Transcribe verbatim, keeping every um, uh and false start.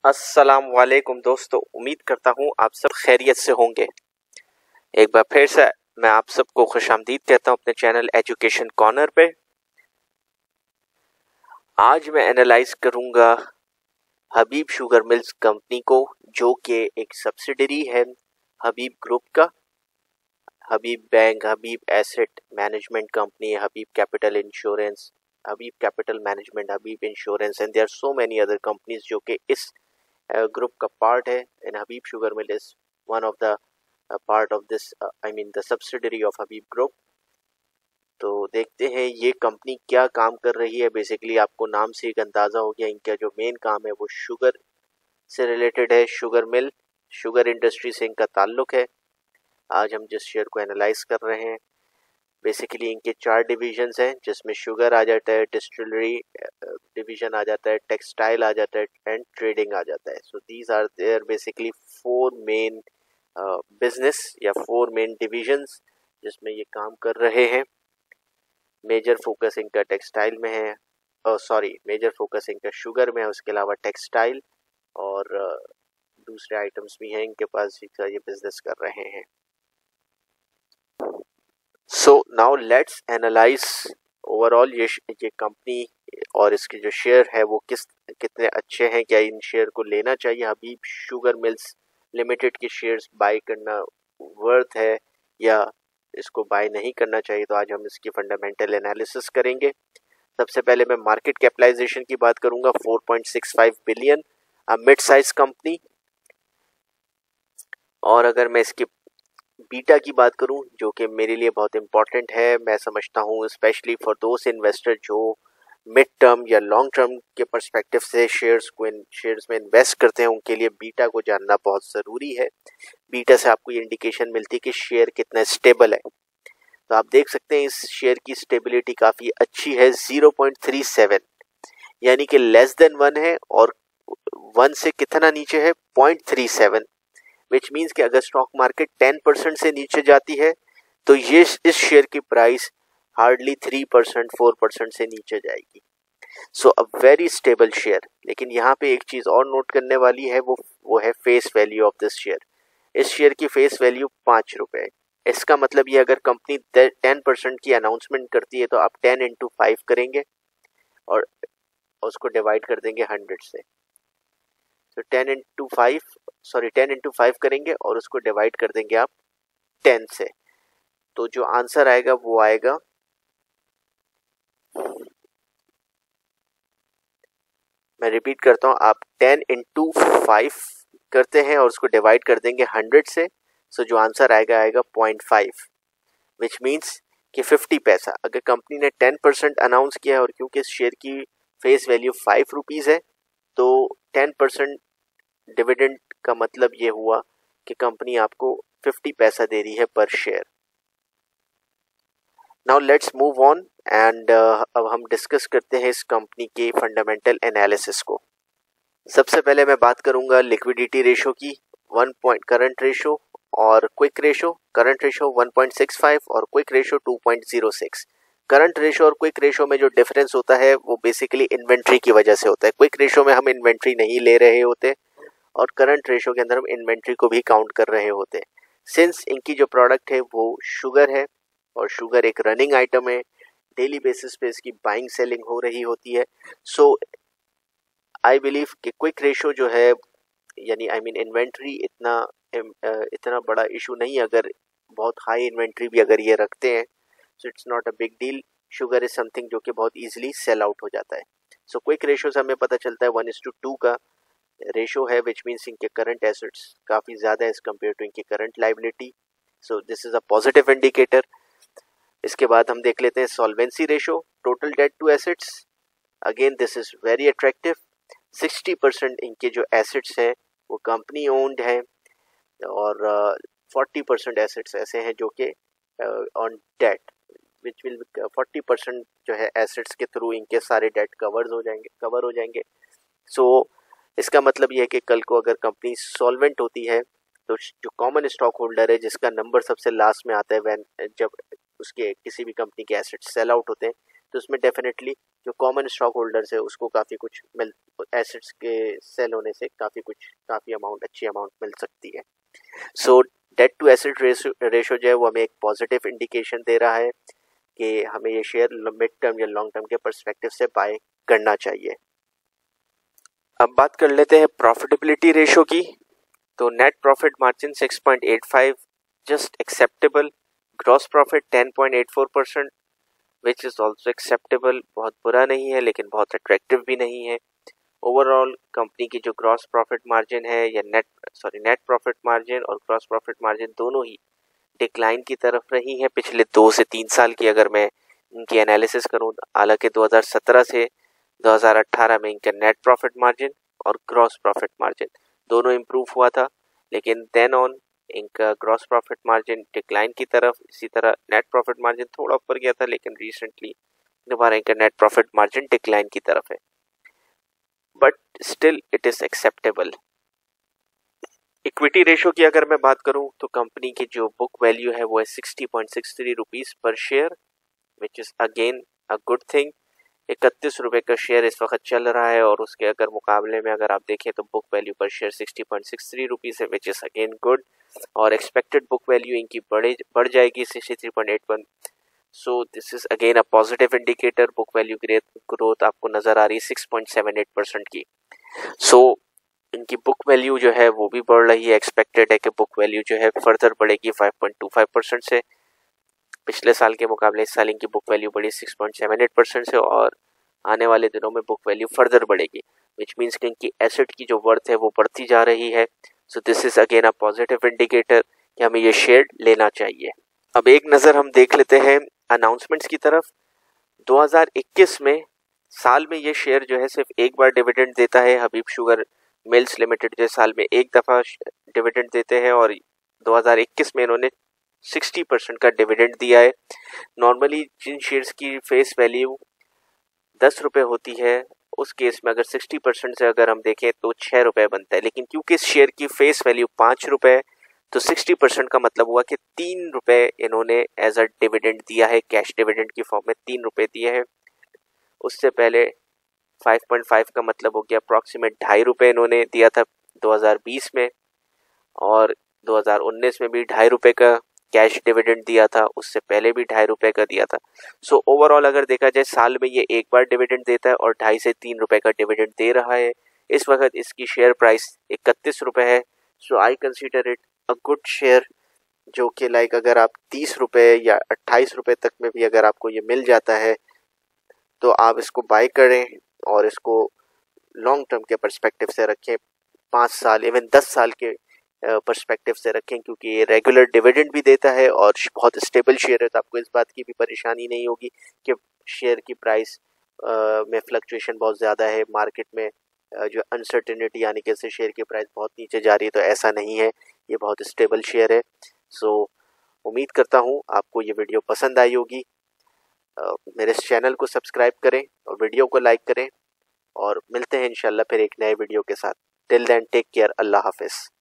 अस्सलाम वालेकुम दोस्तों, उम्मीद करता हूँ आप सब खैरियत से होंगे। एक बार फिर से मैं आप सबको खुशामदीद कहता हूँ अपने चैनल एजुकेशन कॉर्नर पे। आज मैं एनालाइज करूँगा हबीब शुगर मिल्स कंपनी को, जो कि एक सब्सिडरी है हबीब ग्रुप का। Habib bank, Habib asset management company, Habib capital insurance, Habib capital management, Habib insurance and there are so many other companies जो कि इस ग्रुप का पार्ट है। And Habib sugar mill is one of the part of this, I mean the subsidiary of Habib group. तो देखते हैं ये company क्या काम कर रही है। बेसिकली आपको नाम से एक अंदाज़ा हो गया, इनका जो मेन काम है वो शुगर से रिलेटेड है। शुगर मिल, शुगर इंडस्ट्री से इनका ताल्लुक है। आज हम जिस शेयर को एनालाइज कर रहे हैं, बेसिकली इनके चार डिविजन्स हैं, जिसमें शुगर आ जाता है, डिस्टिलरी डिवीजन आ जाता है, टेक्सटाइल आ जाता है एंड ट्रेडिंग आ जाता है। So these are there basically four main business या फोर मेन डिविजन्स जिसमें ये काम कर रहे हैं। मेजर फोकस इनका टेक्सटाइल में है, सॉरी मेजर फोकस इनका शुगर में है, उसके अलावा टेक्सटाइल और uh, दूसरे आइटम्स भी हैं इनके पास जिसका ये बिजनेस कर रहे हैं। So now let's analyse overall ये ये कंपनी और इसके जो शेयर है वो किस कितने अच्छे हैं, क्या इन शेयर को लेना चाहिए। हबीब शुगर मिल्स लिमिटेड के शेयर्स बाय करना वर्थ है या इसको बाय नहीं करना चाहिए। तो आज हम इसकी फंडामेंटल एनालिसिस करेंगे। सबसे पहले मैं मार्केट कैपिटलाइजेशन की बात करूंगा, four point six five billion, mid size company. और अगर मैं इसकी बीटा की बात करूं, जो कि मेरे लिए बहुत इंपॉर्टेंट है, मैं समझता हूं स्पेशली फॉर दोस इन्वेस्टर जो मिड टर्म या लॉन्ग टर्म के पर्सपेक्टिव से शेयर्स को इन शेयर्स में इन्वेस्ट करते हैं, उनके लिए बीटा को जानना बहुत ज़रूरी है। बीटा से आपको ये इंडिकेशन मिलती है कि शेयर कितना स्टेबल है। तो आप देख सकते हैं इस शेयर की स्टेबिलिटी काफ़ी अच्छी है, ज़ीरो पॉइंट थ्री सेवन, यानी कि लेस देन वन है, और वन से कितना नीचे है, point three seven, which means कि अगर स्टॉक मार्केट टेन परसेंट से नीचे जाती है तो ये इस शेयर की price hardly three percent four percent से नीचे जाएगी। So a very stable share. लेकिन यहाँ पे एक चीज़ और नोट करने वाली है, वो वो है face value of this share. इस शेयर की फेस वैल्यू पाँच रुपये। इसका मतलब ये अगर कंपनी टेन परसेंट की अनाउंसमेंट करती है तो आप टेन इंटू फाइव करेंगे और उसको डिवाइड कर देंगे हंड्रेड से। तो ten into five sorry ten into five करेंगे और उसको डिवाइड कर देंगे आप टेन से। तो जो आंसर आएगा वो आएगा मैं रिपीट करता हूँ, आप टेन इंटू फाइव करते हैं और उसको डिवाइड कर देंगे हंड्रेड से। सो जो आंसर आएगा आएगा पॉइंट फाइव, विच मीन्स कि फिफ्टी पैसा। अगर कंपनी ने टेन परसेंट अनाउंस किया है और क्योंकि इस शेयर की फेस वैल्यू फाइव रुपीज़ है, तो टेन परसेंट डिविडेंड का मतलब ये हुआ कि कंपनी आपको फिफ्टी पैसा दे रही है पर share. Now let's move on and अब हम डिस्कस करते हैं इस कंपनी के फंडामेंटल एनालिसिस को। सबसे पहले मैं बात करूंगा लिक्विडिटी रेशो की, वन पॉइंट करंट रेशो और quick ratio. Current ratio one point six five और quick ratio two point zero six. Current ratio और क्विक रेशो में जो डिफरेंस होता है वो बेसिकली इन्वेंट्री की वजह से होता है। क्विक रेशो में हम इन्वेंट्री नहीं ले रहे होते और करंट रेशो के अंदर हम इन्वेंट्री को भी काउंट कर रहे होते हैं। सिंस इनकी जो प्रोडक्ट है वो शुगर है और शुगर एक रनिंग आइटम है, डेली बेसिस पे इसकी बाइंग सेलिंग हो रही होती है। सो आई बिलीव कि क्विक रेशो जो है, यानी आई मीन इन्वेंट्री इतना इतना बड़ा इशू नहीं, अगर बहुत हाई इन्वेंट्री भी अगर ये रखते हैं so it's not a big deal. Sugar is something जो कि बहुत ईजिली सेल आउट हो जाता है। सो क्विक रेशो से हमें पता चलता है वन इज टू टू का रेशो है, विच मीन्स इनके करंट एसेट्स काफ़ी ज़्यादा है एज कम्पेयर टू इनके current liability. So this is a positive indicator. इसके बाद हम देख लेते हैं solvency ratio, total debt to assets. Again this is very attractive. Sixty percent इनके जो एसेट्स हैं वो कंपनी ओन्ड हैं और फोर्टी परसेंट एसेट्स ऐसे हैं जो कि on debt, which will forty percent जो है एसेट्स के थ्रू इनके सारे डेट कवर्स हो जाएंगे कवर हो जाएंगे। सो so, इसका मतलब यह है कि कल को अगर कंपनी सॉल्वेंट होती है तो जो कॉमन स्टॉक होल्डर है जिसका नंबर सबसे लास्ट में आता है वैन जब उसके किसी भी कंपनी के एसेट्स सेल आउट होते हैं, तो उसमें डेफिनेटली जो कॉमन स्टॉक होल्डर्स है उसको काफ़ी कुछ मिल एसेट्स के सेल होने से काफ़ी कुछ काफ़ी अमाउंट अच्छी अमाउंट मिल सकती है। So debt to asset ratio जो है वो हमें एक पॉजिटिव इंडिकेशन दे रहा है कि हमें ये शेयर मिड टर्म या लॉन्ग टर्म के पर्सपेक्टिव से बाय करना चाहिए। अब बात कर लेते हैं प्रॉफिटेबिलिटी रेशो की। तो net profit margin six point eight five just acceptable, gross profit ten point eight four percent which is also acceptable, बहुत बुरा नहीं है लेकिन बहुत अट्रैक्टिव भी नहीं है। ओवरऑल कंपनी की जो ग्रॉस प्रॉफिट मार्जिन है या net sorry net profit margin और ग्रॉस प्रॉफिट मार्जिन दोनों ही डिक्लाइन की तरफ रही है पिछले दो से तीन साल की अगर मैं इनकी एनालिसिस करूं। हालांकि दो हज़ार सत्रह से दो हज़ार अठारह में इनका नेट प्रॉफिट मार्जिन और ग्रॉस प्रॉफिट मार्जिन दोनों इम्प्रूव हुआ था, लेकिन देन ऑन इनका ग्रॉस प्रॉफिट मार्जिन डिक्लाइन की तरफ, इसी तरह नेट प्रॉफिट मार्जिन थोड़ा ऊपर गया था लेकिन रिसेंटली दोबारा इनका नेट प्रॉफिट मार्जिन डिक्लाइन की तरफ है, but still it is acceptable. Equity ratio की अगर मैं बात करूं तो कंपनी की जो बुक वैल्यू है वो है sixty point six three rupees per share which is again a good thing. इकतीस रुपए का शेयर इस वक्त चल रहा है और उसके अगर मुकाबले में अगर आप देखें तो book value per share sixty point six three rupees है विच इज अगेन गुड, और एक्सपेक्टेड बुक वैल्यू इनकी बढ़े बढ़ जाएगी sixty three point eight one. So this is again a positive indicator. Book value growth आपको नजर आ रही है six point seven eight percent की। सो so, इनकी बुक वैल्यू जो है वो भी बढ़ रही है। एक्सपेक्टेड है कि बुक वैल्यू जो है फर्दर बढ़ेगी five point two five percent से। पिछले साल के मुकाबले इस साल इनकी बुक वैल्यू बढ़ी six point seven eight percent से और आने वाले दिनों में बुक वैल्यू फर्दर बढ़ेगी, विच मीन्स कि इनकी एसेट की जो वर्थ है वो बढ़ती जा रही है। So this is again a positive indicator कि हमें ये शेयर लेना चाहिए। अब एक नज़र हम देख लेते हैं अनाउंसमेंट्स की तरफ। दो हज़ार इक्कीस में साल में ये शेयर जो है सिर्फ एक बार डिविडेंड देता है। हबीब शुगर मिल्स लिमिटेड जो साल में एक दफ़ा डिविडेंड देते हैं और दो हज़ार इक्कीस में इन्होंने साठ परसेंट का डिविडेंड दिया है। नॉर्मली जिन शेयर्स की फेस वैल्यू दस रुपये होती है उस केस में अगर साठ परसेंट से अगर हम देखें तो छः रुपये बनता है, लेकिन क्योंकि इस शेयर की फेस वैल्यू पाँच रुपये तो साठ परसेंट का मतलब हुआ कि तीन रुपये इन्होंने एज अ डिविडेंड दिया है, कैश डिविडेंड की फॉर्म में तीन रुपये दिए हैं। उससे पहले पाँच पॉइंट पाँच का मतलब हो गया अप्रॉक्सीमेट ढाई रुपये इन्होंने दिया था दो हज़ार बीस में, और दो हज़ार उन्नीस में भी ढाई रुपये का कैश डिविडेंड दिया था, उससे पहले भी ढाई रुपये का दिया था। सो so, ओवरऑल अगर देखा जाए साल में ये एक बार डिविडेंड देता है और ढाई से तीन रुपये का डिविडेंड दे रहा है। इस वक्त इसकी शेयर प्राइस इकतीस रुपये है। So I consider it a good share, जो कि लाइक अगर आप तीस रुपये या अट्ठाईस रुपये तक में भी अगर आपको ये मिल जाता है तो आप इसको बाय करें और इसको लॉन्ग टर्म के पर्सपेक्टिव से रखें, पाँच साल इवन दस साल के पर्सपेक्टिव से रखें, क्योंकि ये रेगुलर डिविडेंड भी देता है और बहुत स्टेबल शेयर है। तो आपको इस बात की भी परेशानी नहीं होगी कि शेयर की प्राइस में फ्लक्चुएशन बहुत ज़्यादा है, मार्केट में जो अनसर्टेनिटी यानी कि शेयर की प्राइस बहुत नीचे जा रही है, तो ऐसा नहीं है, ये बहुत स्टेबल शेयर है। सो उम्मीद करता हूँ आपको ये वीडियो पसंद आई होगी। मेरे इस चैनल को सब्सक्राइब करें और वीडियो को लाइक करें और मिलते हैं इंशाल्लाह फिर एक नए वीडियो के साथ। टिल देन टेक केयर, अल्लाह हाफिज़।